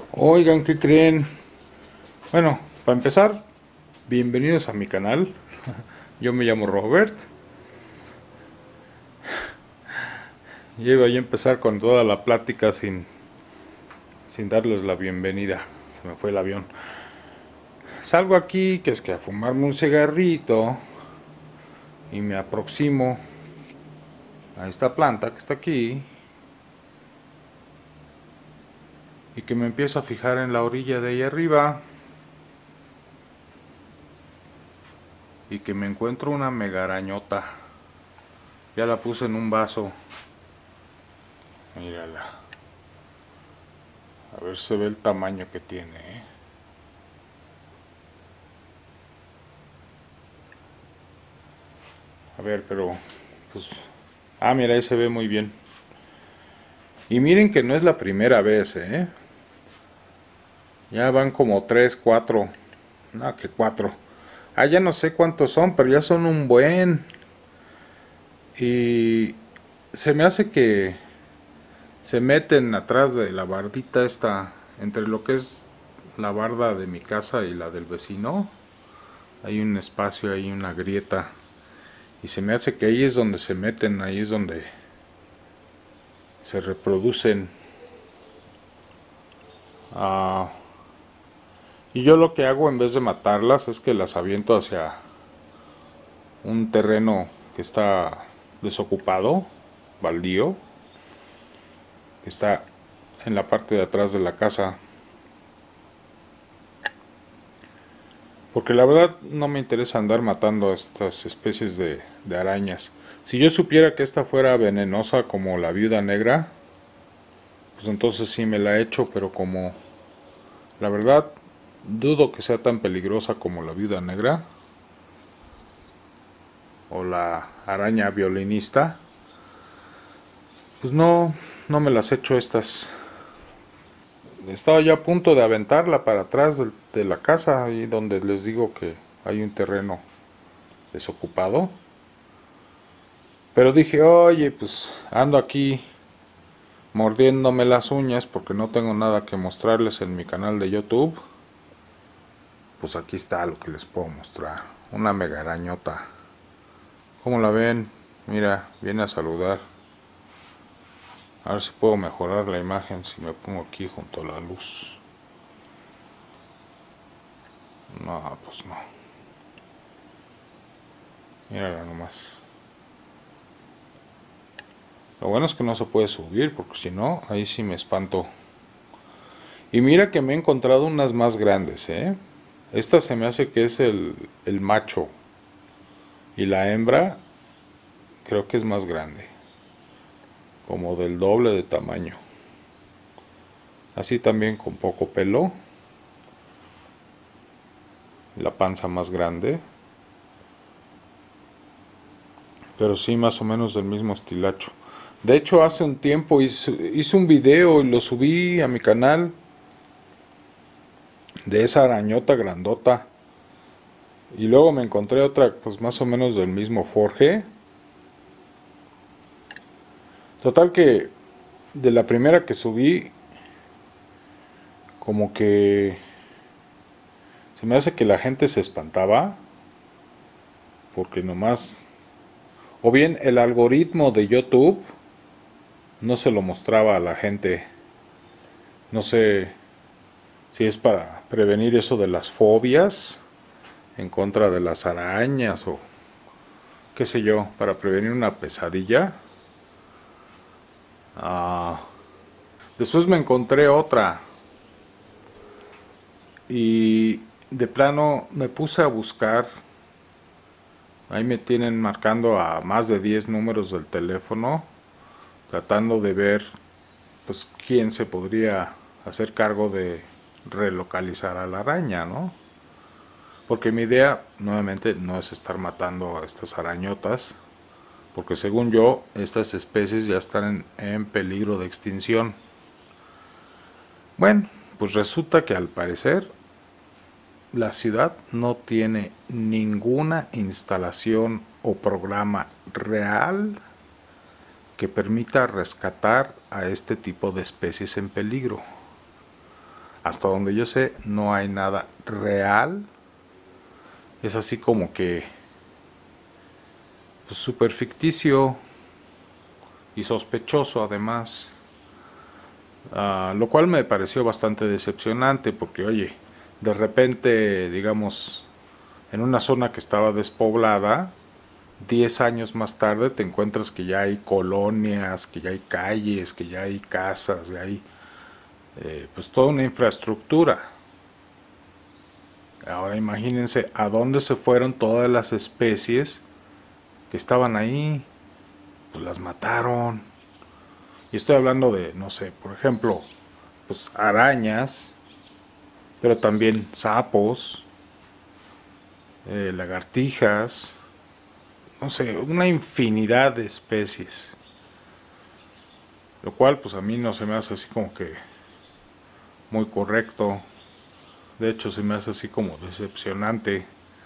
Oigan, ¿qué creen? Bueno, para empezar, bienvenidos a mi canal. Yo me llamo Robert. Ya iba a empezar con toda la plática sin darles la bienvenida. Se me fue el avión. Salgo aquí, que es que a fumarme un cigarrito y me aproximo a esta planta que está aquí y que me empiezo a fijar en la orilla de ahí arriba y que me encuentro una mega arañota. Ya la puse en un vaso. Mírala. A ver si se ve el tamaño que tiene, ¿eh? A ver, pero pues mira, ahí se ve muy bien. Y miren que no es la primera vez, ¿eh? Ya van como 3, 4. No, que 4. Ya no sé cuántos son, pero ya son un buen. Y se me hace que se meten atrás de la bardita esta, entre lo que es la barda de mi casa y la del vecino. Hay un espacio, hay una grieta. Y se me hace que ahí es donde se meten, ahí es donde se reproducen. Ah, y yo lo que hago en vez de matarlas es que las aviento hacia un terreno que está desocupado, baldío, que está en la parte de atrás de la casa. Porque la verdad no me interesa andar matando a estas especies de arañas. Si yo supiera que esta fuera venenosa como la viuda negra, pues entonces sí me la echo, pero como la verdad dudo que sea tan peligrosa como la viuda negra o la araña violinista, pues no me las echo estas. Estaba ya a punto de aventarla para atrás de la casa, ahí donde les digo que hay un terreno desocupado. Pero dije, oye, pues ando aquí mordiéndome las uñas porque no tengo nada que mostrarles en mi canal de YouTube. Pues aquí está lo que les puedo mostrar. Una mega arañota. ¿Cómo la ven? Mira, viene a saludar. A ver si puedo mejorar la imagen si me pongo aquí junto a la luz. No, pues no. Mírala nomás. Lo bueno es que no se puede subir porque si no, ahí sí me espanto. Y mira que me he encontrado unas más grandes, ¿eh? Esta se me hace que es el macho. Y la hembra creo que es más grande. Como del doble de tamaño. Así también con poco pelo. La panza más grande. Pero sí más o menos del mismo estilacho. De hecho hace un tiempo hice un video y lo subí a mi canal. De esa arañota grandota. Y luego me encontré otra pues más o menos del mismo forje. Total que de la primera que subí como que se me hace que la gente se espantaba porque nomás o bien el algoritmo de YouTube no se lo mostraba a la gente. No sé si es para prevenir eso de las fobias en contra de las arañas o qué sé yo, para prevenir una pesadilla. Ah, después me encontré otra y de plano me puse a buscar. Ahí me tienen marcando a más de 10 números del teléfono, tratando de ver pues quién se podría hacer cargo de relocalizar a la araña, ¿no? Porque mi idea, nuevamente, no es estar matando a estas arañotas, porque según yo, estas especies ya están en peligro de extinción. Bueno, pues resulta que al parecer la ciudad no tiene ninguna instalación o programa real que permita rescatar a este tipo de especies en peligro. hasta donde yo sé, no hay nada real. Es así como que pues, súper ficticio y sospechoso además. Lo cual me pareció bastante decepcionante porque, oye, de repente, digamos, en una zona que estaba despoblada, 10 años más tarde te encuentras que ya hay colonias, que ya hay calles, que ya hay casas, ya hay pues toda una infraestructura. Ahora imagínense a dónde se fueron todas las especies que estaban ahí, pues las mataron. Y estoy hablando de, no sé, por ejemplo, pues arañas, pero también sapos, lagartijas, no sé, una infinidad de especies. Lo cual pues a mí no se me hace así como que muy correcto. De hecho se me hace así como decepcionante.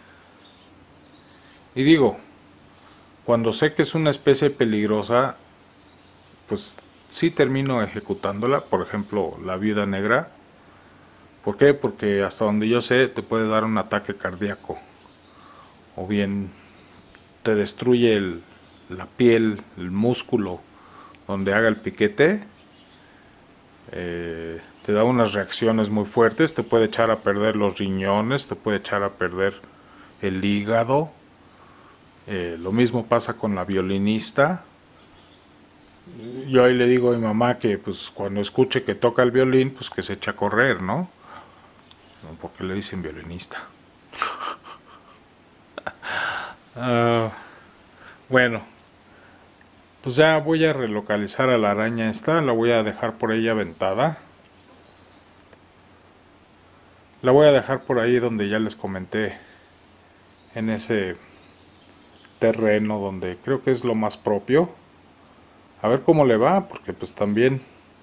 Y digo, cuando sé que es una especie peligrosa, pues sí termino ejecutándola. Por ejemplo, la viuda negra. ¿Por qué? Porque hasta donde yo sé te puede dar un ataque cardíaco. O bien te destruye la piel, el músculo donde haga el piquete. Te da unas reacciones muy fuertes. Te puede echar a perder los riñones. Te puede echar a perder el hígado. Lo mismo pasa con la violinista. Yo ahí le digo a mi mamá que pues cuando escuche que toca el violín, pues que se echa a correr, ¿no? Porque le dicen violinista. Bueno, pues ya voy a relocalizar a la araña esta, la voy a dejar por ahí aventada. La voy a dejar por ahí donde ya les comenté, en ese terreno donde creo que es lo más propio. A ver cómo le va, porque pues también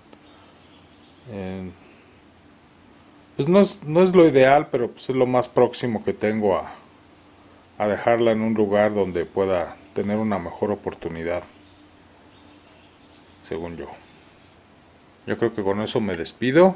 eh, pues no es lo ideal, pero pues es lo más próximo que tengo a dejarla en un lugar donde pueda tener una mejor oportunidad, según yo. Yo creo que con eso me despido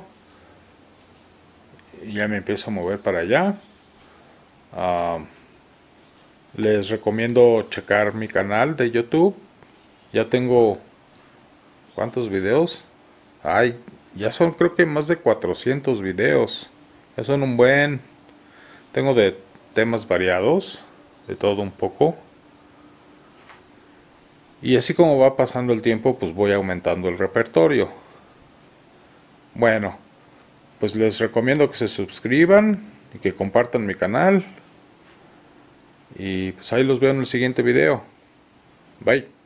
y ya me empiezo a mover para allá. Ah, les recomiendo checar mi canal de YouTube. Ya tengo, ¿cuántos videos? Ay, ya son creo que más de 400 videos. Ya son un buen. Tengo de temas variados, de todo un poco. Y así como va pasando el tiempo, pues voy aumentando el repertorio. Bueno, pues les recomiendo que se suscriban y que compartan mi canal. Y pues ahí los veo en el siguiente video. Bye.